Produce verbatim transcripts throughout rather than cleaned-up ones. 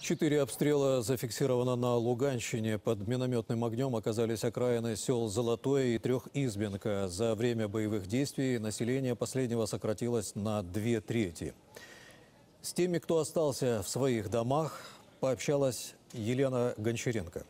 Четыре обстрела зафиксировано на Луганщине. Под минометным огнем оказались окраины сел Золотое и Трехизбенка. За время боевых действий население последнего сократилось на две трети. С теми, кто остался в своих домах, пообщалась Елена Гончаренко.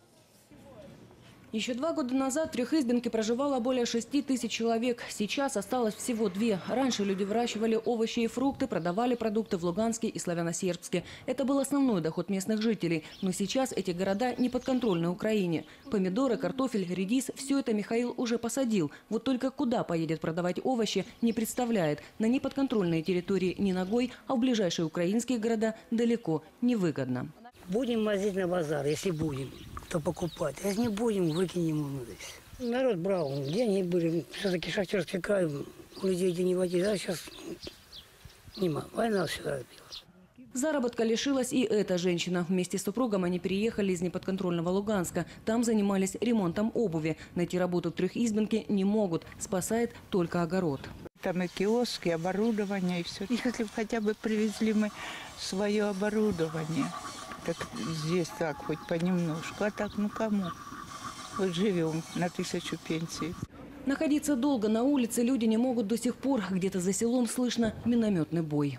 Еще два года назад в Трехизбенке проживало более шести тысяч человек. Сейчас осталось всего две. Раньше люди выращивали овощи и фрукты, продавали продукты в Луганске и Славяно-Сербске. Это был основной доход местных жителей. Но сейчас эти города не подконтрольны Украине. Помидоры, картофель, редис – все это Михаил уже посадил. Вот только куда поедет продавать овощи, не представляет. На неподконтрольные территории не ногой, а в ближайшие украинские города далеко, невыгодно. Будем возить на базар, если будем, то покупать. А если не будем, выкинем его. Народ брал, деньги были. Все-таки шахтерский край, у людей денег водить. А сейчас нема. Война все разбила. Заработка лишилась и эта женщина. Вместе с супругом они переехали из неподконтрольного Луганска. Там занимались ремонтом обуви. Найти работу в Трехизбенке не могут. Спасает только огород. Там и киоски, и оборудование, и все. Если бы хотя бы привезли мы свое оборудование, так здесь так, хоть понемножку. А так, ну кому? Вот живем на тысячу пенсий. Находиться долго на улице люди не могут до сих пор. Где-то за селом слышно минометный бой.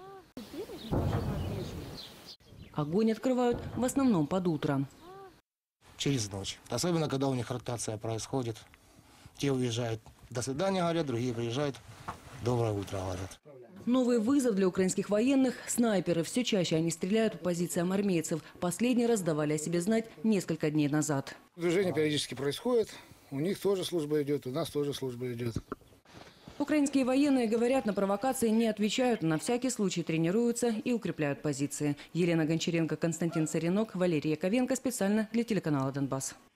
Огонь открывают в основном под утро. Через ночь. Особенно, когда у них ротация происходит. Те уезжают. До свидания, говорят, другие приезжают. Доброе утро, говорят. Новый вызов для украинских военных – снайперы. Все чаще они стреляют по позициям армейцев. Последний раз давали о себе знать несколько дней назад. Движение периодически происходит. У них тоже служба идет, у нас тоже служба идет. Украинские военные, говорят, на провокации не отвечают, на всякий случай тренируются и укрепляют позиции. Елена Гончаренко, Константин Царинок, Валерий Яковенко. Специально для телеканала «Донбасс».